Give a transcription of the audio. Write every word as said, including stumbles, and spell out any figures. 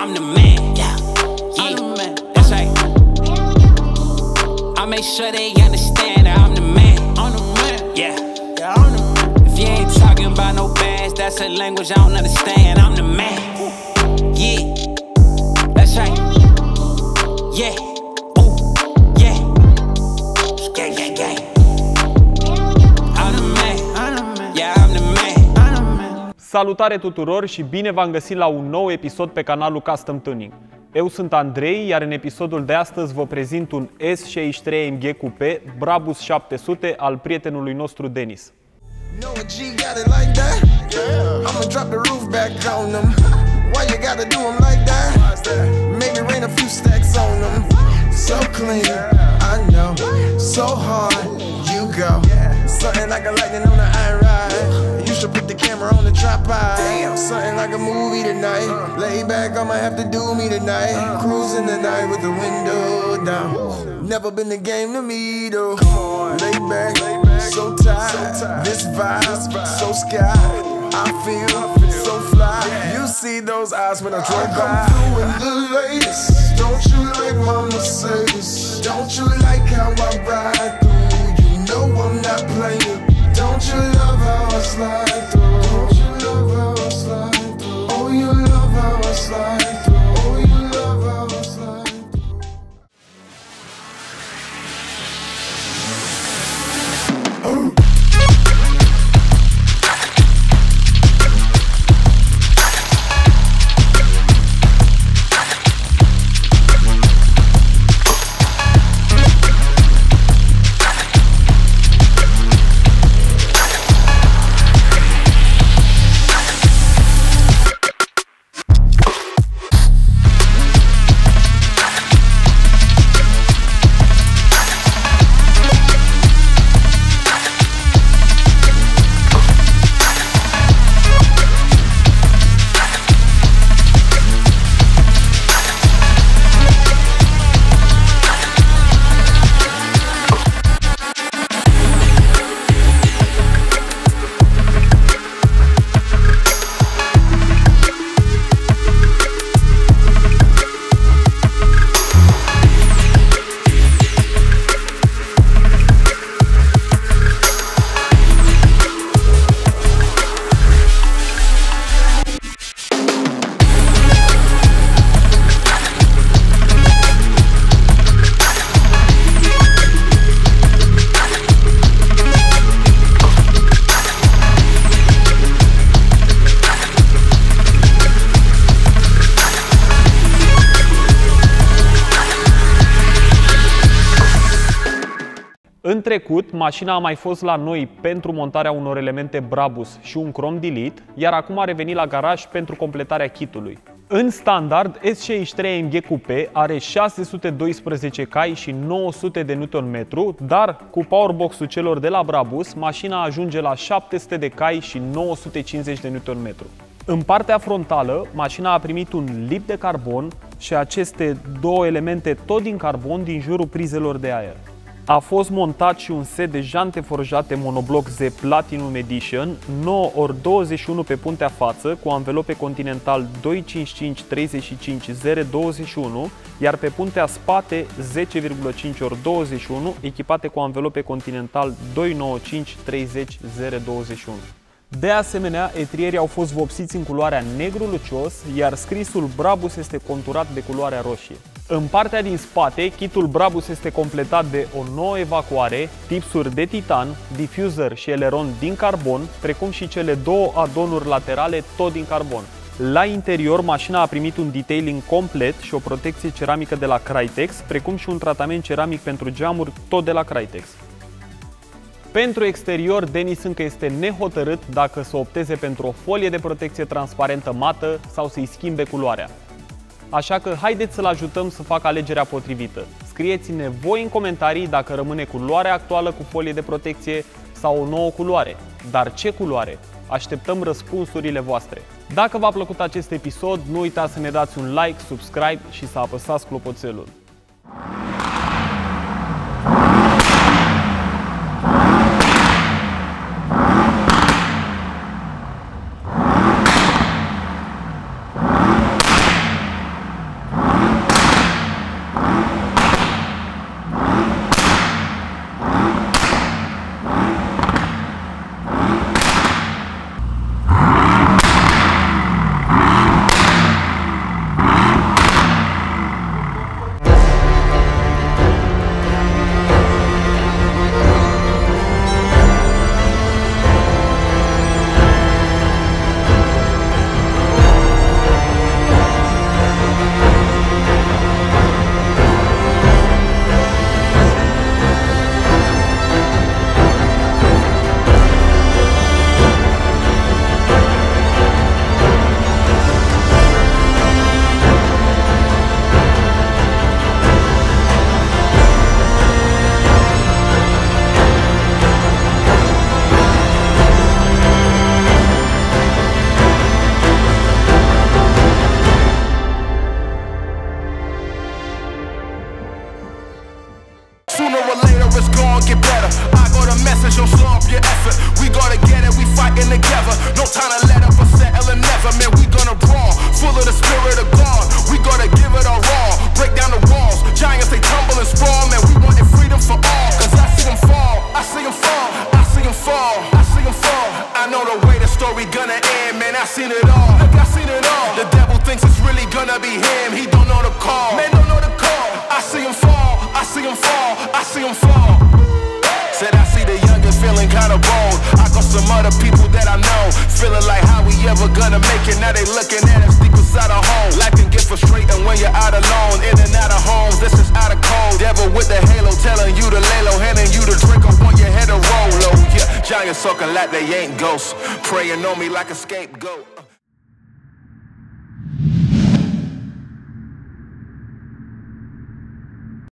I'm the man. Yeah, yeah, that's right. I make sure they understand that I'm the man. I'm the man. Yeah, yeah, I'm the man. If you ain't talking about no bags, that's a language I don't understand. I'm the man. Yeah, that's right. Yeah, ooh, yeah, gang, gang, gang. I'm the man. Yeah, I'm the man. Salutare tuturor și bine v-am găsit la un nou episod pe canalul Custom Tuning. Eu sunt Andrei, iar în episodul de astăzi vă prezint un S șaizeci și trei A M G Coupe Brabus șapte sute al prietenului nostru Denis. Put the camera on the tripod. Damn, something like a movie tonight. Uh. Lay back, I'ma have to do me tonight. Uh. Cruising the night with the window down. Uh. Never been the game to me though. Come on. Lay back, Lay back. So tired. So tired. This vibe, this vibe, so sky. I feel, I feel so fly. Yeah. You see those eyes when I drive by. Come through in the latest. Don't you like my Mercedes? Don't you like how I ride through? You know I'm not playing. Don't you love how I slide through? Don't you love how I slide through? Oh, you love how I slide through. Oh, you love how I slide through. În trecut, mașina a mai fost la noi pentru montarea unor elemente Brabus și un Chrome Delete, iar acum a revenit la garaj pentru completarea kitului. În standard, S șaizeci și trei A M G Coupe are șase sute doisprezece cai și nouă sute de newton metru, dar cu powerbox-ul celor de la Brabus, mașina ajunge la șapte sute de cai și nouă sute cincizeci de newton metru. În partea frontală, mașina a primit un lip de carbon și aceste două elemente tot din carbon din jurul prizelor de aer. A fost montat și un set de jante forjate monobloc Z Platinum Edition nouă ori douăzeci și unu pe puntea față cu anvelope Continental doi cincizeci și cinci treizeci și cinci zero douăzeci și unu, iar pe puntea spate zece virgulă cinci ori douăzeci și unu echipate cu anvelope Continental doi nouăzeci și cinci treizeci zero douăzeci și unu. De asemenea, etrierii au fost vopsiți în culoarea negru lucios, iar scrisul Brabus este conturat de culoarea roșie. În partea din spate, kitul Brabus este completat de o nouă evacuare, tipsuri de titan, diffuser și eleron din carbon, precum și cele două adonuri laterale tot din carbon. La interior, mașina a primit un detailing complet și o protecție ceramică de la Crytex, precum și un tratament ceramic pentru geamuri tot de la Crytex. Pentru exterior, Denis încă este nehotărât dacă să opteze pentru o folie de protecție transparentă mată sau să-i schimbe culoarea. Așa că haideți să-l ajutăm să facă alegerea potrivită. Scrieți-ne voi în comentarii dacă rămâne culoarea actuală cu folie de protecție sau o nouă culoare. Dar ce culoare? Așteptăm răspunsurile voastre. Dacă v-a plăcut acest episod, nu uitați să ne dați un like, subscribe și să apăsați clopoțelul. it's gonna get better. I got a message, don't slow up your effort. We gotta get it, we fighting together. No time to let up or settle and never. Man, we gonna brawl, full of the spirit of God. We gotta give it our all, break down the walls. Giants, they tumble and sprawl. Man, we wanted freedom for all. Cause I see them fall, I see them fall, I see them fall, I see them fall. I know the way the story gonna end, man, I seen it all. Look, I seen it all. The devil thinks it's really gonna be him. He don't know the call, man, don't know the call. I see him fall, I see him fall, I see him fall. Said I see the youngest feeling kinda bold. I got some other people that I know feeling like how we ever gonna make it. Now they looking at us deep inside a home. Life can get frustrating when you're out alone. In and out of homes, this is out of cold. Devil with the halo telling you to lay low, handing you the drink up on your head to roll low. Yeah, giants talking like they ain't ghosts, praying on me like a scapegoat.